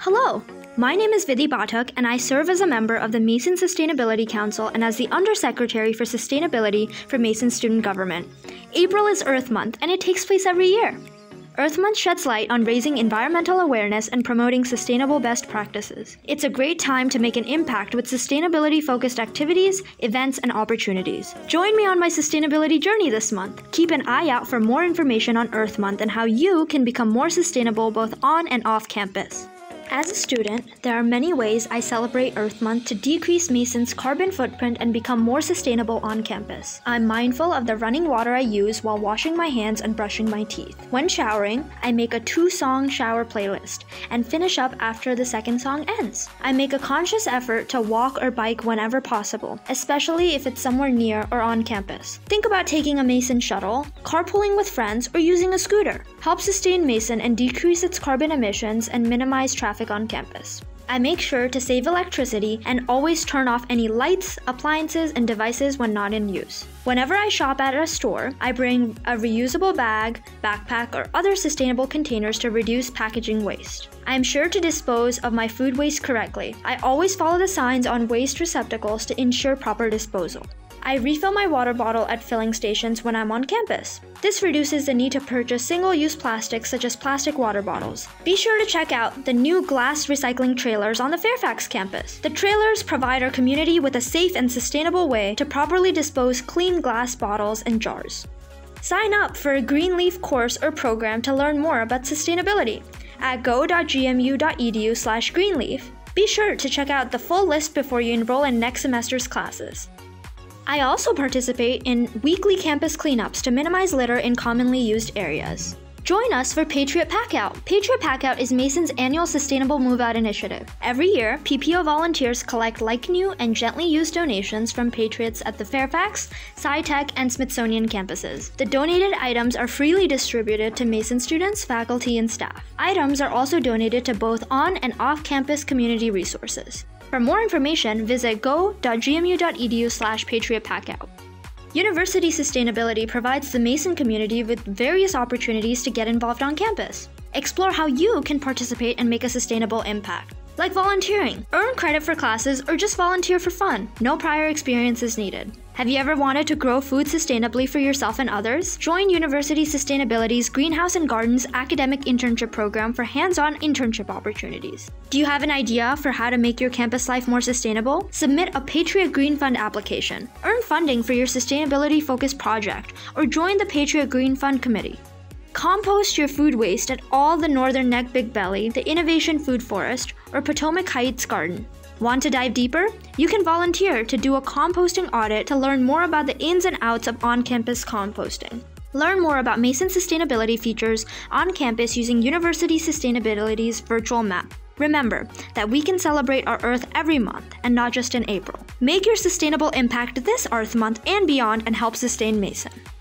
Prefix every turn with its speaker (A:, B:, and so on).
A: Hello, my name is Vidhi Bhatak and I serve as a member of the Mason Sustainability Council and as the Undersecretary for Sustainability for Mason Student Government. April is Earth Month and it takes place every year. Earth Month sheds light on raising environmental awareness and promoting sustainable best practices. It's a great time to make an impact with sustainability-focused activities, events, and opportunities. Join me on my sustainability journey this month. Keep an eye out for more information on Earth Month and how you can become more sustainable both on and off campus. As a student, there are many ways I celebrate Earth Month to decrease Mason's carbon footprint and become more sustainable on campus. I'm mindful of the running water I use while washing my hands and brushing my teeth. When showering, I make a 2-song shower playlist and finish up after the second song ends. I make a conscious effort to walk or bike whenever possible, especially if it's somewhere near or on campus. Think about taking a Mason shuttle, carpooling with friends, or using a scooter. Help sustain Mason and decrease its carbon emissions and minimize traffic on campus. I make sure to save electricity and always turn off any lights, appliances, and devices when not in use. Whenever I shop at a store, I bring a reusable bag, backpack, or other sustainable containers to reduce packaging waste. I am sure to dispose of my food waste correctly. I always follow the signs on waste receptacles to ensure proper disposal. I refill my water bottle at filling stations when I'm on campus. This reduces the need to purchase single-use plastics such as plastic water bottles. Be sure to check out the new glass recycling trailers on the Fairfax campus. The trailers provide our community with a safe and sustainable way to properly dispose clean glass bottles and jars. Sign up for a Greenleaf course or program to learn more about sustainability at go.gmu.edu/greenleaf. Be sure to check out the full list before you enroll in next semester's classes. I also participate in weekly campus cleanups to minimize litter in commonly used areas. Join us for Patriot Packout. Patriot Packout is Mason's annual sustainable move-out initiative. Every year, PPO volunteers collect like-new and gently used donations from Patriots at the Fairfax, SciTech, and Smithsonian campuses. The donated items are freely distributed to Mason students, faculty, and staff. Items are also donated to both on- and off-campus community resources. For more information, visit go.gmu.edu/patriotpackout. University sustainability provides the Mason community with various opportunities to get involved on campus. Explore how you can participate and make a sustainable impact, like volunteering, earn credit for classes, or just volunteer for fun. No prior experience is needed. Have you ever wanted to grow food sustainably for yourself and others? Join University Sustainability's Greenhouse and Gardens academic internship program for hands-on internship opportunities. Do you have an idea for how to make your campus life more sustainable? Submit a Patriot Green Fund application, earn funding for your sustainability-focused project, or join the Patriot Green Fund Committee. Compost your food waste at all the Northern Neck Big Belly, the Innovation Food Forest, or Potomac Heights Garden. Want to dive deeper? You can volunteer to do a composting audit to learn more about the ins and outs of on-campus composting. Learn more about Mason sustainability features on campus using University Sustainability's virtual map. Remember that we can celebrate our Earth every month and not just in April. Make your sustainable impact this Earth Month and beyond and help sustain Mason.